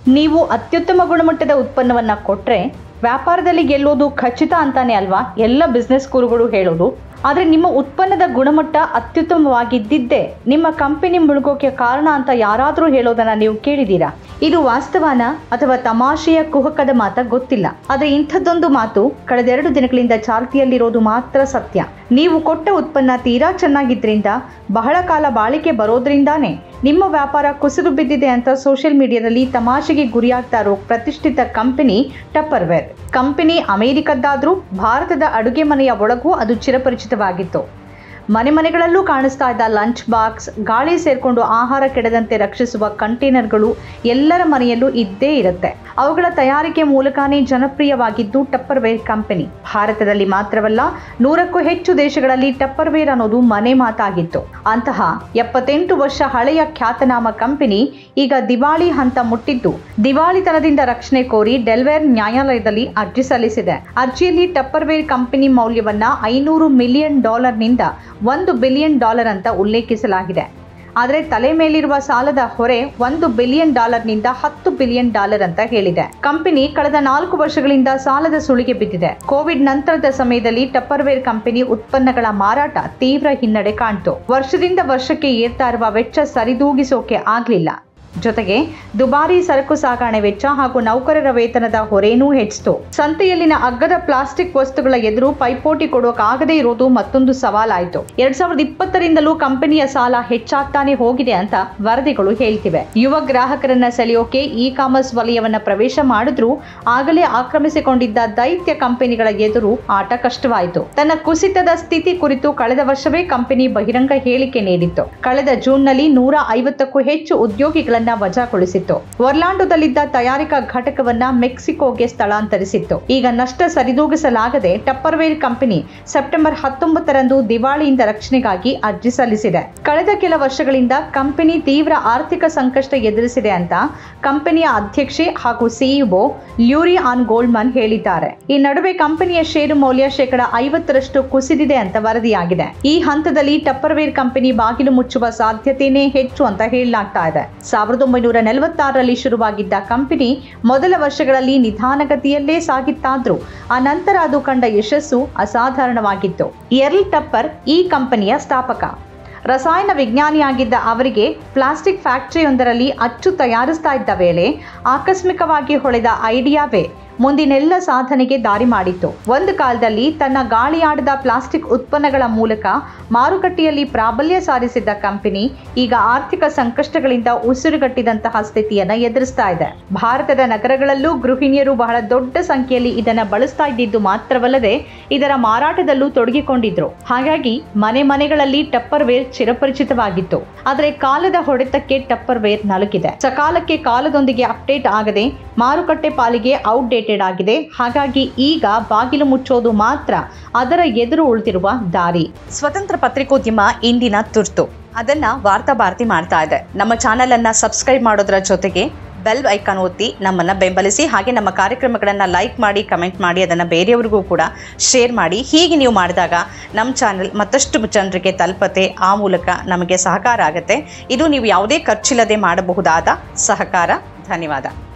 ನೀವು ಅತ್ಯುತ್ತಮ ಗುಣಮಟ್ಟದ ಉತ್ಪನ್ನವನ್ನು ಕೊಟ್ಟರೆ ವ್ಯಾಪಾರದಲ್ಲಿ ಗೆಲ್ಲೋದು ಖಚಿತ ಅಂತಾನೆ ಅಲ್ವಾ ಎಲ್ಲ ಬಿಸ್ನೆಸ್ ಗುರುಗಳು ಹೇಳೋದು. ಆದರೆ ನಿಮ್ಮ ಉತ್ಪನ್ನದ ಗುಣಮಟ್ಟ ಅತ್ಯುತ್ತಮವಾಗಿದ್ದಿದ್ದೇ ನಿಮ್ಮ ಕಂಪನಿ ಮುಳುಗೋಕೆ ಕಾರಣ ಅಂತ ಯಾರಾದರೂ ಹೇಳೋದನ್ನ ನೀವು ಕೇಳಿದ್ದೀರಾ? ಇದು ವಾಸ್ತವನ ಅಥವಾ ತಮಾಷೆಯ ಕುಹಕದ ಮಾತ ಗೊತ್ತಿಲ್ಲ. ಆದರೆ ಇಂಥದ್ದೊಂದು ಮಾತು ಕಳೆದ 2 ದಿನಗಳಿಂದ ಚಾಲ್ತಿಯಲ್ಲಿರೋದು ಮಾತ್ರ ಸತ್ಯ. ನೀವು ಕೊಟ್ಟ ಉತ್ಪನ್ನ ತೀರಾ ಚೆನ್ನಾಗಿದ್ರಿಂದ ಬಹಳ ಕಾಲ ಬಾಳಿಕೆ ಬರೋದ್ರಿಂದಾನೇ ನಿಮ್ಮ ವ್ಯಾಪಾರ ಕುಸಿದು ಬಿದ್ದಿದೆ ಅಂತ ಸೋಷಿಯಲ್ ಮೀಡಿಯಾದಲ್ಲಿ ತಮಾಷೆಗೆ ಗುರಿಯಾಗ್ತಾ ಇರೋ ಪ್ರತಿಷ್ಠಿತ ಕಂಪನಿ ಟಪ್ಪರ್ವೇರ್. ಕಂಪನಿ ಅಮೆರಿಕದ್ದಾದ್ರೂ ಭಾರತದ ಅಡುಗೆ ಮನೆಯ ಒಳಗೂ ಅದು ಚಿರಪರಿಚಿತವಾಗಿತ್ತು. ಮನೆಗಳಲ್ಲೂ ಕಾಣಿಸ್ತಾ ಇದ್ದ ಲಂಚ್ ಬಾಕ್ಸ್, ಗಾಳಿ ಸೇರ್ಕೊಂಡು ಆಹಾರ ಕೆಡದಂತೆ ರಕ್ಷಿಸುವ ಕಂಟೈನರ್ಗಳು ಎಲ್ಲರ ಮನೆಯಲ್ಲೂ ಇದ್ದೇ ಇರುತ್ತೆ. ಅವುಗಳ ತಯಾರಿಕೆ ಮೂಲಕನೇ ಜನಪ್ರಿಯವಾಗಿದ್ದು ಟಪ್ಪರ್ವೇರ್ ಕಂಪನಿ. ಭಾರತದಲ್ಲಿ ಮಾತ್ರವಲ್ಲ 100ಕ್ಕೂ ಹೆಚ್ಚು ದೇಶಗಳಲ್ಲಿ ಟಪ್ಪರ್ವೇರ್ ಅನ್ನೋದು ಮನೆ ಮಾತಾಗಿತ್ತು. ಅಂತಹ 78 ವರ್ಷ ಹಳೆಯ ಖ್ಯಾತನಾಮ ಕಂಪನಿ ಈಗ ದಿವಾಳಿ ಹಂತ ಮುಟ್ಟಿದ್ದು ದಿವಾಳಿತನದಿಂದ ರಕ್ಷಣೆ ಕೋರಿ ಡೆಲ್ವೇರ್ ನ್ಯಾಯಾಲಯದಲ್ಲಿ ಅರ್ಜಿ ಸಲ್ಲಿಸಿದೆ. ಅರ್ಜಿಯಲ್ಲಿ ಟಪ್ಪರ್ವೇರ್ ಕಂಪನಿ ಮೌಲ್ಯವನ್ನ $500 ಮಿಲಿಯನ್ ನಿಂದ $1 ಬಿಲಿಯನ್ ಅಂತ ಉಲ್ಲೇಖಿಸಲಾಗಿದೆ. ಆದರೆ ತಲೆ ಮೇಲಿರುವ ಸಾಲದ ಹೊರೆ $1 ಬಿಲಿಯನ್ ನಿಂದ $10 ಬಿಲಿಯನ್ ಅಂತ ಹೇಳಿದೆ. ಕಂಪನಿ ಕಳೆದ 4 ವರ್ಷಗಳಿಂದ ಸಾಲದ ಸುಳಿಗೆ ಬಿದ್ದಿದೆ. ಕೋವಿಡ್ ನಂತರದ ಸಮಯದಲ್ಲಿ ಟಪ್ಪರ್ವೇರ್ ಕಂಪನಿ ಉತ್ಪನ್ನಗಳ ಮಾರಾಟ ತೀವ್ರ ಹಿನ್ನಡೆ ಕಾಣ್ತು. ವರ್ಷದಿಂದ ವರ್ಷಕ್ಕೆ ಏರ್ತಾ ಇರುವ ವೆಚ್ಚ ಸರಿದೂಗಿಸೋಕೆ ಆಗ್ಲಿಲ್ಲ. ಜೊತೆಗೆ ದುಬಾರಿ ಸರಕು ಸಾಗಣೆ ವೆಚ್ಚ ಹಾಗೂ ನೌಕರರ ವೇತನದ ಹೊರೇನೂ ಹೆಚ್ಚಿತು. ಸಂತೆಯಲ್ಲಿನ ಅಗ್ಗದ ಪ್ಲಾಸ್ಟಿಕ್ ವಸ್ತುಗಳ ಎದುರು ಪೈಪೋಟಿ ಕೊಡೋಕಾಗದೇ ಇರೋದು ಮತ್ತೊಂದು ಸವಾಲಾಯಿತು. 2020ರಿಂದಲೂ ಕಂಪನಿಯ ಸಾಲ ಹೆಚ್ಚಾಗ್ತಾನೆ ಹೋಗಿದೆ ಅಂತ ವರದಿಗಳು ಹೇಳ್ತಿವೆ. ಯುವ ಗ್ರಾಹಕರನ್ನ ಸೆಳೆಯೋಕೆ ಇ ಕಾಮರ್ಸ್ ವಲಯವನ್ನ ಪ್ರವೇಶ ಮಾಡಿದ್ರೂ ಆಗಲೇ ಆಕ್ರಮಿಸಿಕೊಂಡಿದ್ದ ದೈತ್ಯ ಕಂಪನಿಗಳ ಎದುರು ಆಟ ಕಷ್ಟವಾಯಿತು. ತನ್ನ ಕುಸಿತದ ಸ್ಥಿತಿ ಕುರಿತು ಕಳೆದ ವರ್ಷವೇ ಕಂಪನಿ ಬಹಿರಂಗ ಹೇಳಿಕೆ ನೀಡಿತ್ತು. ಕಳೆದ ಜೂನ್ನಲ್ಲಿ 150ಕ್ಕೂ ಹೆಚ್ಚು ಉದ್ಯೋಗಿಗಳ ವಜಾಗೊಳಿಸಿತ್ತು. ಒರ್ಲಾಂಡೋದಲ್ಲಿದ್ದ ತಯಾರಿಕಾ ಘಟಕವನ್ನ ಮೆಕ್ಸಿಕೋಗೆ ಸ್ಥಳಾಂತರಿಸಿತ್ತು. ಈಗ ನಷ್ಟ ಸರಿದೂಗಿಸಲಾಗದೆ ಟಪ್ಪರ್ವೇರ್ ಕಂಪನಿ ಸೆಪ್ಟೆಂಬರ್ 19ರಂದು ದಿವಾಳಿಯಿಂದ ರಕ್ಷಣೆಗಾಗಿ ಅರ್ಜಿ ಸಲ್ಲಿಸಿದೆ. ಕಳೆದ ಕೆಲ ವರ್ಷಗಳಿಂದ ಕಂಪನಿ ತೀವ್ರ ಆರ್ಥಿಕ ಸಂಕಷ್ಟ ಎದುರಿಸಿದೆ ಅಂತ ಕಂಪನಿಯ ಅಧ್ಯಕ್ಷೆ ಹಾಗೂ ಸಿಇಒ ಲ್ಯೂರಿ ಆನ್ ಗೋಲ್ಡ್ಮನ್ ಹೇಳಿದ್ದಾರೆ. ಈ ನಡುವೆ ಕಂಪನಿಯ ಷೇರು ಮೌಲ್ಯ 50% ಕುಸಿದಿದೆ ಅಂತ ವರದಿಯಾಗಿದೆ. ಈ ಹಂತದಲ್ಲಿ ಟಪ್ಪರ್ವೇರ್ ಕಂಪನಿ ಬಾಗಿಲು ಮುಚ್ಚುವ ಸಾಧ್ಯತೆಯೇ ಹೆಚ್ಚು ಅಂತ ಹೇಳಲಾಗ್ತಾ ಇದೆ. 1946ರಲ್ಲಿ ಶುರುವಾಗಿದ್ದ ಕಂಪನಿ ಮೊದಲ ವರ್ಷಗಳಲ್ಲಿ ನಿಧಾನಗತಿಯಲ್ಲೇ ಸಾಗಿತ್ತಾದ್ರೂ ಆ ನಂತರ ಅದು ಕಂಡ ಯಶಸ್ಸು ಅಸಾಧಾರಣವಾಗಿತ್ತು. ಎರ್ಲ್ ಟಪ್ಪರ್ ಈ ಕಂಪನಿಯ ಸ್ಥಾಪಕ. ರಸಾಯನ ವಿಜ್ಞಾನಿಯಾಗಿದ್ದ ಅವರಿಗೆ ಪ್ಲಾಸ್ಟಿಕ್ ಫ್ಯಾಕ್ಟರಿಯೊಂದರಲ್ಲಿ ಅಚ್ಚು ತಯಾರಿಸ್ತಾ ಇದ್ದ ವೇಳೆ ಆಕಸ್ಮಿಕವಾಗಿ ಹೊಳೆದ ಐಡಿಯಾವೇ ಮುಂದಿನೆಲ್ಲ ಸಾಧನೆಗೆ ದಾರಿ ಮಾಡಿತ್ತು. ಒಂದು ಕಾಲದಲ್ಲಿ ತನ್ನ ಗಾಳಿಯಾಡದ ಪ್ಲಾಸ್ಟಿಕ್ ಉತ್ಪನ್ನಗಳ ಮೂಲಕ ಮಾರುಕಟ್ಟೆಯಲ್ಲಿ ಪ್ರಾಬಲ್ಯ ಸಾಧಿಸಿದ್ದ ಕಂಪನಿ ಈಗ ಆರ್ಥಿಕ ಸಂಕಷ್ಟಗಳಿಂದ ಉಸಿರುಗಟ್ಟಿದಂತಹ ಸ್ಥಿತಿಯನ್ನ ಎದುರಿಸ್ತಾ ಇದೆ. ಭಾರತದ ನಗರಗಳಲ್ಲೂ ಗೃಹಿಣಿಯರು ಬಹಳ ದೊಡ್ಡ ಸಂಖ್ಯೆಯಲ್ಲಿ ಇದನ್ನ ಬಳಸ್ತಾ ಇದ್ದಿದ್ದು ಮಾತ್ರವಲ್ಲದೆ ಇದರ ಮಾರಾಟದಲ್ಲೂ ತೊಡಗಿಕೊಂಡಿದ್ರು. ಹಾಗಾಗಿ ಮನೆಗಳಲ್ಲಿ ಟಪ್ಪರ್ವೇರ್ ಚಿರಪರಿಚಿತವಾಗಿತ್ತು. ಆದರೆ ಕಾಲದ ಹೊಡೆತಕ್ಕೆ ಟಪ್ಪರ್ವೇರ್ ನಲುಗಿದೆ. ಸಕಾಲಕ್ಕೆ ಕಾಲದೊಂದಿಗೆ ಅಪ್ಡೇಟ್ ಆಗದೆ ಮಾರುಕಟ್ಟೆ ಪಾಲಿಗೆ ಔಟ್ಡೇಟೆಡ್ ಆಗಿದೆ. ಹಾಗಾಗಿ ಈಗ ಬಾಗಿಲು ಮುಚ್ಚೋದು ಮಾತ್ರ ಅದರ ಎದುರು ಉಳಿದಿರುವ ದಾರಿ. ಸ್ವತಂತ್ರ ಪತ್ರಿಕೋದ್ಯಮ ಇಂದಿನ ತುರ್ತು. ಅದನ್ನ ವಾರ್ತಾ ಭಾರತಿ ಮಾಡ್ತಾ ಇದೆ. ನಮ್ಮ ಚಾನೆಲ್ ಅನ್ನ ಸಬ್ಸ್ಕ್ರೈಬ್ ಮಾಡೋದ್ರ ಜೊತೆಗೆ ಬೆಲ್ ಐಕಾನ್ ಒತ್ತಿ ನಮ್ಮನ್ನ ಬೆಂಬಲಿಸಿ. ಹಾಗೆ ನಮ್ಮ ಕಾರ್ಯಕ್ರಮಗಳನ್ನ ಲೈಕ್ ಮಾಡಿ, ಕಮೆಂಟ್ ಮಾಡಿ, ಅದನ್ನ ಬೇರೆಯವರಿಗೂ ಕೂಡ ಶೇರ್ ಮಾಡಿ. ಹೀಗೆ ನೀವು ಮಾಡಿದಾಗ ನಮ್ಮ ಚಾನೆಲ್ ಮತ್ತಷ್ಟು ಜನರಿಗೆ ತಲುಪತ್ತೆ. ಆ ಮೂಲಕ ನಮಗೆ ಸಹಕಾರ ಆಗುತ್ತೆ. ಇದು ನೀವು ಯಾವುದೇ ಖರ್ಚಿಲ್ಲದೆ ಮಾಡಬಹುದಾದ ಸಹಕಾರ. ಧನ್ಯವಾದ.